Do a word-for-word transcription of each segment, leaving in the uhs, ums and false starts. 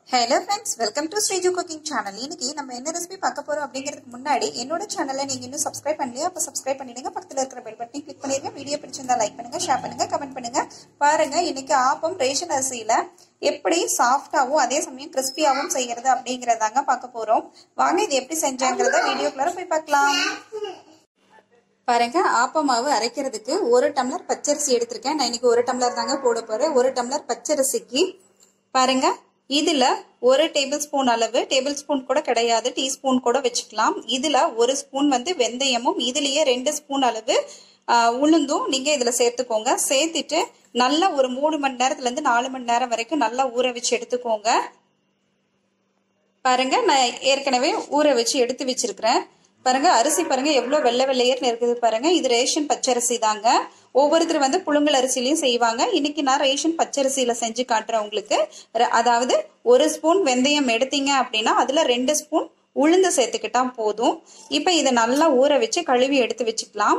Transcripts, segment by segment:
Hello friends, welcome to Sriju Cooking Channel. இன்னைக்கு நம்ம என்ன ரெசிபி பார்க்க போறோம் அப்படிங்கிறதுக்கு முன்னாடி என்னோட சேனலை நீங்க இன்னும் சப்ஸ்கிரைப் பண்ணலையா? அப்ப சப்ஸ்கிரைப் பண்ணிடுங்க. பக்கத்துல இருக்கிற பெல் பட்டனை கிளிக் பண்ணிருங்க. வீடியோ பிடிச்சிருந்தா லைக் பண்ணுங்க, ஷேர் பண்ணுங்க, கமெண்ட் பண்ணுங்க. பாருங்க இன்னைக்கு ஆப்பம் ரேஷன் அரிசியில எப்படி சாஃப்டாவும் அதே சமயம் கிறிஸ்பியாவும் செய்யறது அப்படிங்கறதாங்க பார்க்க போறோம். வாங்க இது எப்படி செஞ்சாங்கறத வீடியோக்குள்ள போய் பார்க்கலாம். பாருங்க ஆப்ப மாவு அரைக்கிறதுக்கு ஒரு டம்ளர் பச்சரிசி எடுத்திருக்கேன். நான் இன்னைக்கு ஒரு டம்ளர் தாங்க போட போறேன். ஒரு டம்ளர் பச்சரிசிக்கு பாருங்க இதுல ஒரு டேபிள் ஸ்பூன் அளவு, டேபிள் ஸ்பூன் கூட கிடையாது, டீஸ்பூன் கூட வச்சுக்கலாம். இதுல ஒரு ஸ்பூன் வந்து வெந்தயமும், இதுலயே ரெண்டு ஸ்பூன் அளவு உளுந்தும் நீங்க இதுல சேர்த்துக்கோங்க. சேர்த்துட்டு நல்லா ஒரு மூணு மணி நேரத்துல இருந்து நாலு மணி நேரம் வரைக்கும் நல்லா ஊற வச்சு எடுத்துக்கோங்க. பாருங்க நான் ஏற்கனவே ஊற வச்சு எடுத்து வச்சிருக்கிறேன். பாருங்க அரிசி பாருங்க எவ்வளவு வெள்ளை வெள்ளையர்னு இருக்குது பாருங்க. இது ரேஷன் பச்சரிசி தாங்க. ஒவ்வொருத்தர் வந்து புழுங்கல் அரிசிலையும் செய்வாங்க. இன்னைக்கு நான் ரேஷன் பச்சரிசியில செஞ்சு காட்டுறேன் உங்களுக்கு. அதாவது ஒரு ஸ்பூன் வெந்தயம் எடுத்தீங்க அப்படின்னா அதுல ரெண்டு ஸ்பூன் உளுந்து சேர்த்துக்கிட்டா போதும். இப்ப இதை நல்லா ஊற வச்சு கழுவி எடுத்து வச்சுக்கலாம்.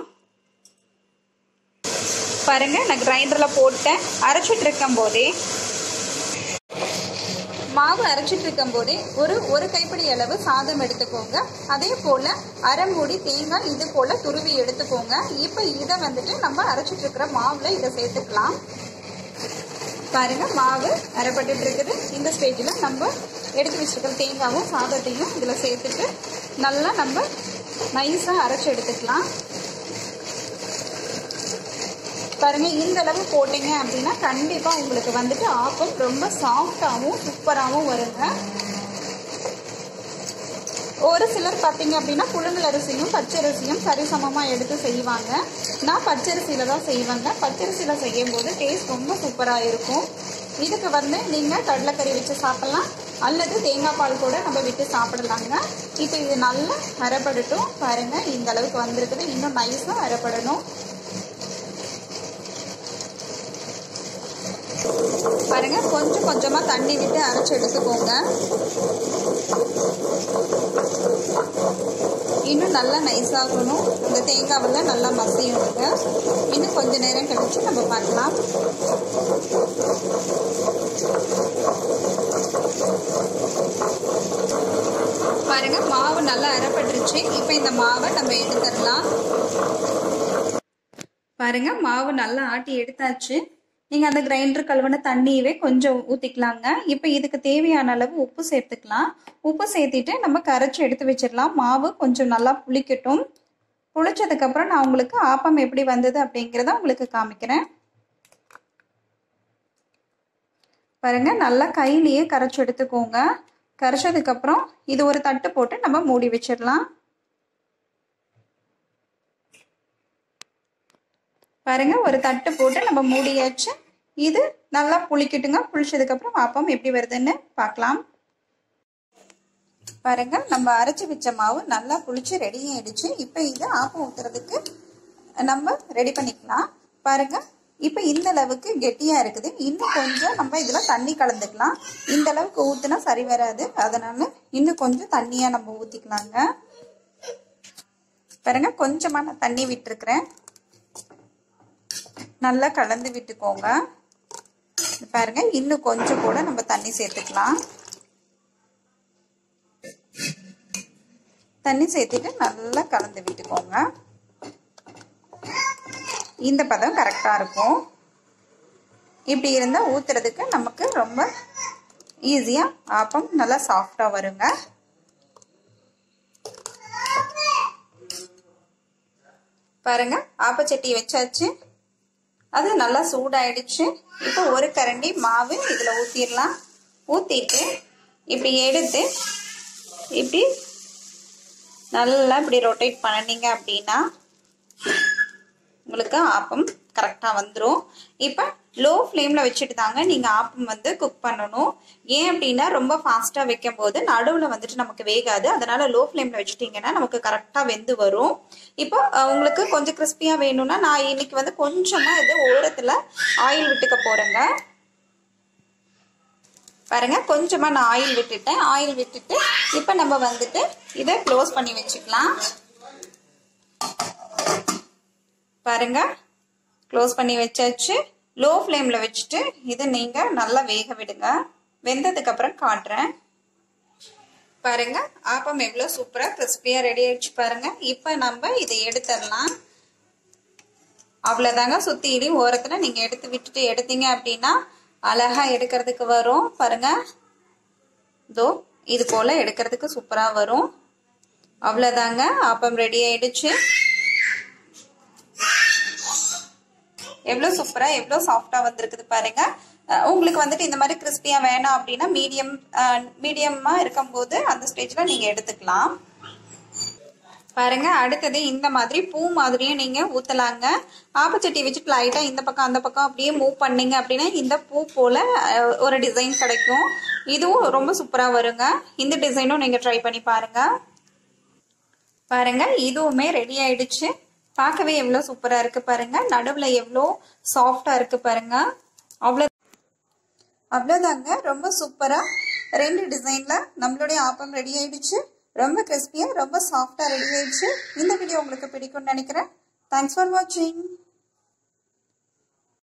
பாருங்க நான் கிரைண்டர்ல போட்டேன். அரைச்சிட்டு இருக்கும் போதே மாவு அரைச்சிட்டு இருக்கும் போதே ஒரு ஒரு கைப்பிடி அளவு சாதம் எடுத்துக்கோங்க. அதே போல அரை மூடி தேங்காய் இது போல துருவி எடுத்துக்கோங்க. இப்ப இதை வந்துட்டு நம்ம அரைச்சிட்டு இருக்கிற மாவுல இதை சேர்த்துக்கலாம். பாருங்க மாவு அரைப்பட்டு இருக்குது. இந்த ஸ்டேஜ்ல நம்ம எடுத்து வச்சிருக்கிற தேங்காவும் சாதத்தையும் இதுல சேர்த்துட்டு நல்லா நம்ம நைஸா அரைச்சு எடுத்துக்கலாம். பாருங்க இந்த அளவு போட்டீங்க அப்படின்னா கண்டிப்பா உங்களுக்கு வந்துட்டு ஆப்பம் ரொம்ப சாஃப்டாவும் சூப்பராகவும் வருங்க. ஒரு சிலர் பார்த்தீங்க அப்படின்னா புழுங்கல் அரிசியும் பச்சரிசியும் சரிசமமா எடுத்து செய்வாங்க. நான் பச்சரிசியில தான் செய்வேங்க. பச்சரிசியில செய்யும் போது டேஸ்ட் ரொம்ப சூப்பரா இருக்கும். இதுக்கு வந்து நீங்க கடலைக்கறி வச்சு சாப்பிடலாம் அல்லது தேங்காய் பால் கூட நம்ம விட்டு சாப்பிடலாங்க. இப்போ இது நல்லா அரைப்படட்டும். பாருங்க இந்த அளவுக்கு வந்திருக்குது. இன்னும் நைஸா அரைப்படணும். பாருங்க கொஞ்சம் கொஞ்சமா தண்ணி விட்டு அரைச்சு எடுத்துக்கோங்க. இன்னும் நல்லா நைஸாகணும். இந்த தேங்காவெல்லாம் நல்லா மசியணுங்க. இன்னும் கொஞ்ச நேரம் கழிச்சு நம்ம பார்க்கலாம். பாருங்க மாவு நல்லா அரைப்பட்டுருச்சு. இப்ப இந்த மாவை நம்ம எடுத்துடலாம். பாருங்க மாவு நல்லா ஆட்டி எடுத்தாச்சு. நீங்க அந்த கிரைண்டர் கழுவின தண்ணியவே கொஞ்சம் ஊத்திக்கலாங்க. இப்ப இதுக்கு தேவையான அளவு உப்பு சேர்த்துக்கலாம். உப்பு சேர்த்திட்டு நம்ம கரைச்சி எடுத்து வச்சிடலாம். மாவு கொஞ்சம் நல்லா புளிக்கட்டும். புளிச்சதுக்கு அப்புறம் நான் உங்களுக்கு ஆப்பம் எப்படி வந்தது அப்படிங்கிறத உங்களுக்கு காமிக்கிறேன். பாருங்க நல்லா கையிலேயே கரைச்சி எடுத்துக்கோங்க. கரைச்சதுக்கு அப்புறம் இது ஒரு தட்டு போட்டு நம்ம மூடி வச்சிடலாம். பாருங்க ஒரு தட்டு போட்டு நம்ம மூடியாச்சு. இது நல்லா புளிக்கட்டுங்க. புளிச்சதுக்கு அப்புறம் ஆப்பம் எப்படி வருதுன்னு பார்க்கலாம். பாருங்க நம்ம அரைச்சி வச்ச மாவு நல்லா புளிச்சு ரெடி ஆயிடுச்சு. இப்ப இது ஆப்பம் ஊத்துறதுக்கு நம்ம ரெடி பண்ணிக்கலாம். பாருங்க இப்ப இந்த அளவுக்கு கெட்டியா இருக்குது. இன்னும் கொஞ்சம் நம்ம இதுல தண்ணி கலந்துக்கலாம். இந்த அளவுக்கு ஊத்துனா சரி வராது. அதனால இன்னும் கொஞ்சம் தண்ணியா நம்ம ஊத்திக்கலாங்க. பாருங்க கொஞ்சமா நான் தண்ணி விட்டுருக்கிறேன். நல்லா கலந்து விட்டுக்கோங்க. பாருங்க இன்னும் கொஞ்சம் கூட நம்ம தண்ணி சேர்த்துக்கலாம். தண்ணி சேர்த்துட்டு நல்லா கலந்து விட்டுக்கோங்க. இந்த பதம் கரெக்டா இருக்கும். இப்படி இருந்தா ஊத்துறதுக்கு நமக்கு ரொம்ப ஈஸியா ஆப்பம் நல்லா சாஃப்டா வருங்க. பாருங்க ஆப்பச்சட்டி வச்சாச்சு. அது நல்லா சூடாயிடுச்சு. இப்போ ஒரு கரண்டி மாவு இதுல ஊத்திடலாம். ஊத்திட்டு இப்படி எடுத்து இப்படி நல்லா இப்படி ரொட்டேட் பண்ணினீங்க அப்படின்னா உங்களுக்கு ஆப்பம் கரெக்டா வந்துடும். இப்போ லோ ஃப்ளேம்ல வச்சுட்டு தாங்க நீங்க ஆப்பம் வந்து குக் பண்ணணும். ஏன் அப்படின்னா ரொம்ப ஃபாஸ்டா வைக்கும் போது நடுவுல வந்துட்டு நமக்கு வேகாது. அதனால லோ ஃப்ளேம்ல வச்சுட்டீங்கன்னா நமக்கு கரெக்டா வெந்து வரும். இப்போ உங்களுக்கு கொஞ்சம் கிறிஸ்பியா வேணும்னா நான் இன்னைக்கு வந்து கொஞ்சமா இது ஓரத்துல ஆயில் விட்டுக்க போறேங்க. பாருங்க கொஞ்சமா நான் ஆயில் விட்டுட்டேன். ஆயில் விட்டுட்டு இப்ப நம்ம வந்துட்டு இதை க்ளோஸ் பண்ணி வச்சுக்கலாம். பாருங்க க்ளோஸ் பண்ணி வச்சாச்சு. லோ ஃப்ளேம்ல வச்சுட்டு இதை நீங்க நல்லா வேக விடுங்க. வெந்ததுக்கு அப்புறம் காட்டுறேன். பாருங்க ஆப்பம் எவ்வளோ சூப்பரா கிறிஸ்பியா ரெடி ஆயிடுச்சு பாருங்க. இப்போ நம்ம இதை எடுத்துடலாம். அவ்வளோதாங்க. சுத்தியிலி ஓரத்துல நீங்க எடுத்து விட்டுட்டு எடுத்தீங்க அப்படின்னா அழகா எடுக்கிறதுக்கு வரும். பாருங்க இதோ இது போல எடுக்கிறதுக்கு சூப்பரா வரும். அவ்வளோதாங்க. ஆப்பம் ரெடி ஆயிடுச்சு. எவ்வளோ சூப்பரா எவ்வளோ சாஃப்டா வந்திருக்குது பாருங்க. உங்களுக்கு வந்துட்டு இந்த மாதிரி கிறிஸ்பியா வேணாம் அப்படின்னா மீடியம் மீடியமா இருக்கும்போது அந்த ஸ்டேஜ்ல நீங்க எடுத்துக்கலாம். பாருங்க அடுத்தது இந்த மாதிரி பூ மாதிரியும் நீங்க ஊத்தலாங்க. ஆப்பச்சட்டி வச்சுட்டு லைட்டா இந்த பக்கம் அந்த பக்கம் அப்படியே மூவ் பண்ணீங்க அப்படின்னா இந்த பூ போல ஒரு டிசைன் கிடைக்கும். இதுவும் ரொம்ப சூப்பரா வருங்க. இந்த டிசைனும் நீங்க ட்ரை பண்ணி பாருங்க. பாருங்க இதுவுமே ரெடி ஆயிடுச்சு. பார்க்கவே எவ்வளோ சூப்பரா இருக்கு பாருங்க. நடுவுல எவ்வளோ சாஃப்டா இருக்கு பாருங்க. அவ்வளோ அவ்வளோதாங்க. ரொம்ப சூப்பரா ரெண்டு டிசைன்ல நம்மளுடைய ஆப்பம் ரெடி ஆயிடுச்சு. ரொம்ப கிறிஸ்பியா ரொம்ப சாஃப்டா ரெடி ஆயிடுச்சு. இந்த வீடியோ உங்களுக்கு பிடிக்கும்னு நினைக்கிறேன். தேங்க்ஸ் ஃபார் வாட்சிங்.